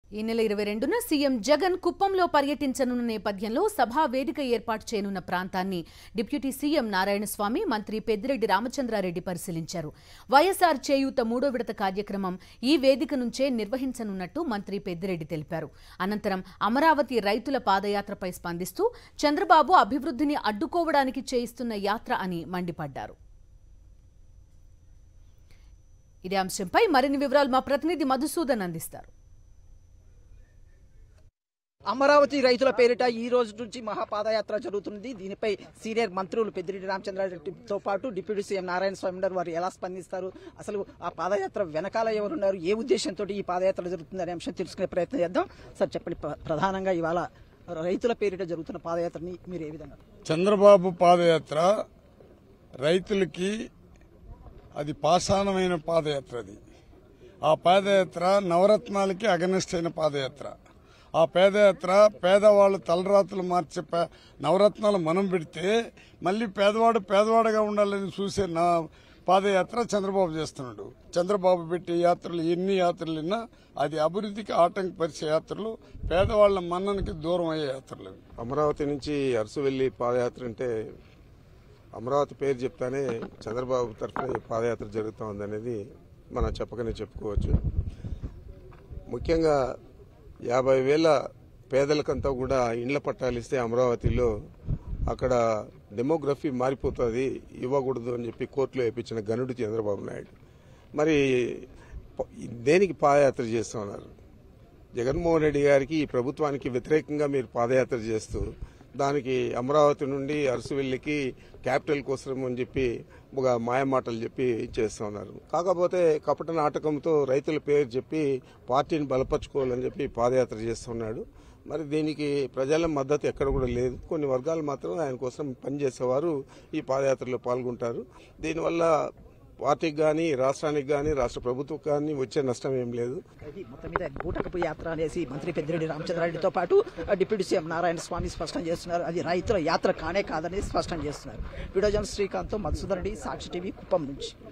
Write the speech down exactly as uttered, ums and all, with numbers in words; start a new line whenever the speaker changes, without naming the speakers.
ఈ నెల ఇరవై రెండున సీఎం జగన్ కుప్పంలో పర్యటించనున్న నేపథ్యంలో సభా వేదిక ఏర్పాటు చేయనున్న ప్రాంతాన్ని డిప్యూటీ సీఎం నారాయణస్వామి, మంత్రి పెద్దిరెడ్డి రామచంద్రారెడ్డి పరిశీలించారు. వైఎస్ఆర్ చేయూత మూడో విడత కార్యక్రమం ఈ వేదిక నుంచే నిర్వహించనున్నట్టు మంత్రి పెద్దిరెడ్డి తెలిపారు. అనంతరం అమరావతి రైతుల పాదయాత్రపై స్పందిస్తూ చంద్రబాబు అభివృద్ధిని అడ్డుకోవడానికి చేయిస్తున్న యాత్ర అని మండిపడ్డారు. ఇదే అంశంపై మరిన్ని వివరాలు మా ప్రతినిధి మధుసూదన్ అందిస్తారు.
అమరావతి రైతుల పేరిట ఈ రోజు నుంచి మహాపాదయాత్ర జరుగుతుంది. దీనిపై సీనియర్ మంత్రులు పెద్దిరెడ్డి రామచంద్రారెడ్డితో పాటు డిప్యూటీ సీఎం నారాయణ స్వామి ఉన్నారు. వారు ఎలా స్పందిస్తారు, అసలు ఆ పాదయాత్ర వెనకాల ఎవరున్నారు, ఏ ఉద్దేశంతో ఈ పాదయాత్ర జరుగుతుంది అనే అంశం తెలుసుకునే ప్రయత్నం చేద్దాం. సార్ చెప్పండి, ప్రధానంగా ఇవాళ రైతుల పేరిట జరుగుతున్న పాదయాత్రని మీరు ఏ విధంగా?
చంద్రబాబు పాదయాత్ర రైతులకి అది పాషాణమైన పాదయాత్ర. అది ఆ పాదయాత్ర నవరత్నాలకి అగనెస్ట్ అయిన పాదయాత్ర. ఆ పాదయాత్ర పేదవాళ్ళు తలరాతులు మార్చే నవరత్నాలు మనం పెడితే మళ్ళీ పేదవాడు పేదవాడుగా ఉండాలని చూసే నా పాదయాత్ర చంద్రబాబు చేస్తున్నాడు. చంద్రబాబు పెట్టే యాత్రలు ఎన్ని యాత్రలున్నా అది అభివృద్ధికి ఆటంకపరిచే యాత్రలు, పేదవాళ్ల మన్ననకి దూరం అయ్యే యాత్రలు.
అమరావతి నుంచి అరసు వెళ్లి పాదయాత్ర అంటే అమరావతి పేరు చెప్తానే చంద్రబాబు తరఫున ఈ పాదయాత్ర జరుగుతూ ఉందనేది మనం చెప్పకనే చెప్పుకోవచ్చు. ముఖ్యంగా యాభై వేల పేదలకంతా కూడా ఇండ్ల పట్టాలు ఇస్తే అమరావతిలో అక్కడ డెమోగ్రఫీ మారిపోతుంది, ఇవ్వకూడదు అని చెప్పి కోర్టులో వేయించిన గనుడు చంద్రబాబు నాయుడు. మరి దేనికి పాదయాత్ర చేస్తూ ఉన్నారు? జగన్మోహన్ రెడ్డి గారికి, ఈ ప్రభుత్వానికి వ్యతిరేకంగా మీరు పాదయాత్ర చేస్తూ దానికి అమరావతి నుండి అరసువెల్లికి క్యాపిటల్ కోసం అని చెప్పి ఒక మాయమాటలు చెప్పి చేస్తూ ఉన్నారు. కాకపోతే కపట నాటకంతో రైతుల పేరు చెప్పి పార్టీని బలపరుచుకోవాలని చెప్పి పాదయాత్ర చేస్తున్నాడు. మరి దీనికి ప్రజల మద్దతు ఎక్కడ కూడా లేదు. కొన్ని వర్గాలు మాత్రం ఆయన కోసం పనిచేసేవారు ఈ పాదయాత్రలో పాల్గొంటారు. దీనివల్ల పార్టీకి కానీ, రాష్ట్రానికి కానీ, రాష్ట్ర ప్రభుత్వం కానీ వచ్చే నష్టం ఏం లేదు.
మొత్తం మీద గూటకపు యాత్ర అనేసి మంత్రి పెద్దిరెడ్డి రామచంద్రారెడ్డితో పాటు డిప్యూటీ సీఎం నారాయణ స్వామి స్పష్టం చేస్తున్నారు. అది రైతుల యాత్ర కానే కాదని స్పష్టం చేస్తున్నారు. Video journalist Srikanth, Madhusudan Reddy, Sakshi TV, Kuppam నుంచి.